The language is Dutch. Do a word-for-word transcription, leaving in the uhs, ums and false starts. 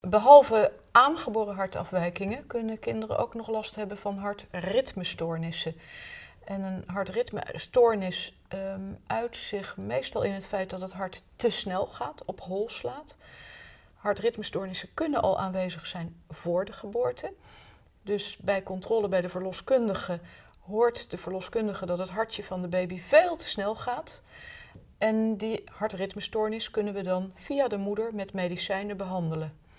Behalve aangeboren hartafwijkingen kunnen kinderen ook nog last hebben van hartritmestoornissen. En een hartritmestoornis um, uit zich meestal in het feit dat het hart te snel gaat, op hol slaat. Hartritmestoornissen kunnen al aanwezig zijn voor de geboorte. Dus bij controle bij de verloskundige hoort de verloskundige dat het hartje van de baby veel te snel gaat. En die hartritmestoornis kunnen we dan via de moeder met medicijnen behandelen.